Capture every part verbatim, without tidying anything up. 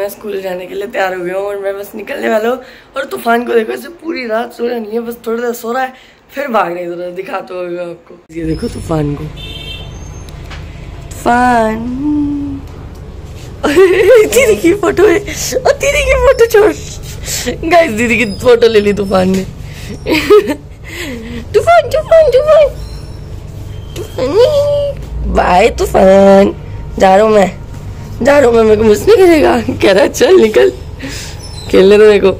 मैं स्कूल जाने के लिए तैयार हो गया हूँ और मैं बस निकलने वाला हूँ। और तूफान को देखो, ऐसे पूरी रात सोया नहीं है, बस थोड़ी देर सो रहा है फिर भाग रहा है इधर। दिखाता होगा आपको, ये देखो तूफान को। तूफान दीदी की फोटो है और दीदी की फोटो छोड़, गाइस दीदी की फोटो ले ली तूफान ने। तूफान तूफान तूफान बाय तूफान, जा रहा हूँ मैं, जा रहा हूँ मैं, मेरे को मुझ नहीं करेगा। कह रहा चल निकल खेलने दो मेरे को।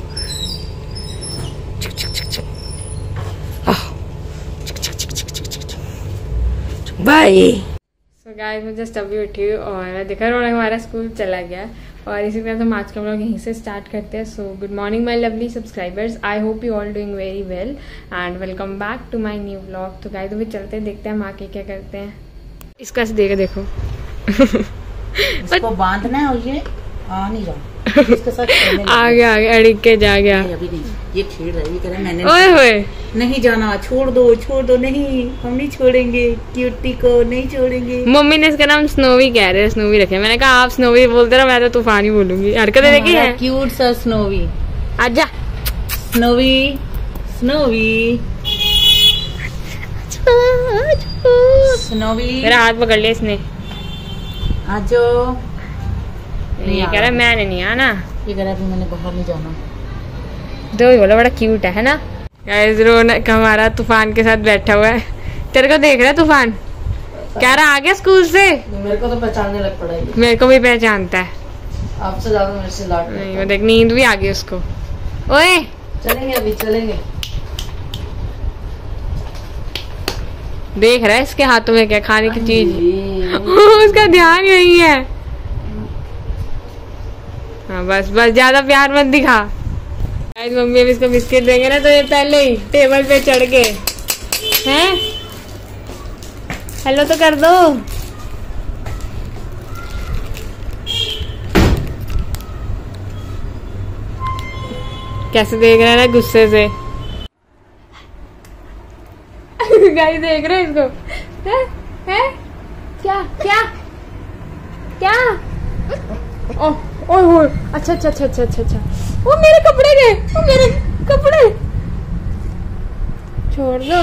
बाय। सो गाइस मैं जस्ट अभी उठी हूँ और देखा रौनक हमारा स्कूल चला गया और इसी तरह हम आज का व्लॉग यहीं से स्टार्ट करते हैं। So good morning my lovely subscribers, I hope you all doing very well and welcome back to my new vlog. तो गाइस अभी चलते हैं, देखते हैं हम आके क्या करते हैं। इसका से देखो देखो इसको बांधना है और ये आ नहीं रहा, इसके साथ आ गया आ गया अड़िक के जा गया। अभी नहीं, ये खेल रहा है, ये कह रहा है मैंने ओए होए नहीं जाना, छोड़ दो छोड़ दो, नहीं हम नहीं छोड़ेंगे, क्यूटी को नहीं छोड़ेंगे। मम्मी ने इसका नाम स्नोवी कह रहे हैं, स्नोवी रखे। मैंने कहा आप स्नोवी बोलते रहो, मैं तो तूफान ही बोलूंगी। हरकतें देखी है, क्यूट सा स्नोवी। आजा स्नोवी स्नोवी स्नोवी, मेरा हाथ पकड़ लिया इसने। आजो ये कह रहा है मैंने नहीं आना, ये कह रहा है मैंने बाहर नहीं जाना। दो ही बोला, बड़ा क्यूट है, है ना। गाइस रौनक हमारा तूफान के साथ बैठा हुआ है, तेरे को देख रहा है तूफान। कह रहा आ गया स्कूल से, मेरे को तो पहचानने लग पड़ा है। मेरे को भी पहचानता है, आपसे ज्यादा मेरे से लाड नहीं वो देख नींद भी आ गई उसको। ओए चलेंगे अभी चलेंगे। देख रहा है इसके हाथों में क्या खाने की चीज। उसका ध्यान यही है। हाँ बस बस ज्यादा प्यार मत दिखा। आज मम्मी अब इसको बिस्किट देंगे ना तो ये पहले ही टेबल पे चढ़ के हैं। हेलो तो कर दो। कैसे देख रहा है ना गुस्से से। गाइस देख रहे हैं इसको, है? है? क्या क्या क्या? ओह ओह ओह अच्छा अच्छा अच्छा अच्छा अच्छा अच्छा। वो मेरे कपड़े गए, वो मेरे कपड़े छोड़ दो।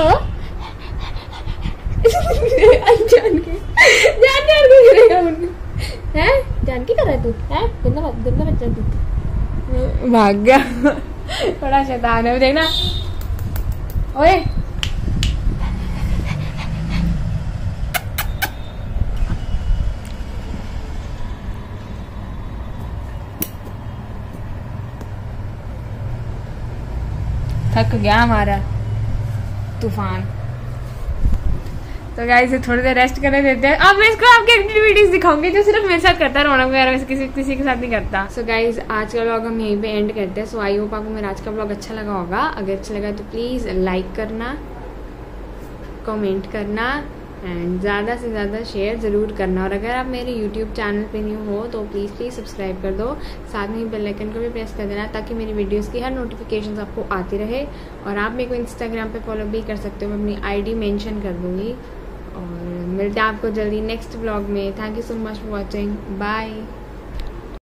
जान के जान के गिरेगा हैं, जान की कर रहा है तू, हैं गंदा गंदा बच्चा तू। भाग गया, बड़ा शैतान है देखना। ओए थक गया हमारा तूफान। तो गाइस थोड़ी देर रेस्ट करने देते हैं। अब मैं इसको आपकी एक्टिविटीज दिखाऊंगी जो सिर्फ मेरे साथ करता है, रौनक वगैरह से किसी किसी के साथ नहीं करता। सो so गाइस आज का व्लॉग हम यहीं पे एंड करते हैं। सो आई होप आपको मेरा आज का व्लॉग अच्छा लगा होगा। अगर अच्छा लगा तो प्लीज लाइक करना, कमेंट करना एंड ज़्यादा से ज़्यादा शेयर ज़रूर करना। और अगर आप मेरे यूट्यूब चैनल पे न्यू हो तो प्लीज़ प्लीज़ सब्सक्राइब कर दो, साथ में ही बेल आइकन को भी प्रेस कर देना ताकि मेरी वीडियोस की हर नोटिफिकेशंस आपको आती रहे। और आप मेरे को इंस्टाग्राम पे फॉलो भी कर सकते हो, मैं अपनी आईडी मेंशन कर दूँगी। और मिलते हैं आपको जल्दी नेक्स्ट व्लॉग में। Thank you so much for watching, bye.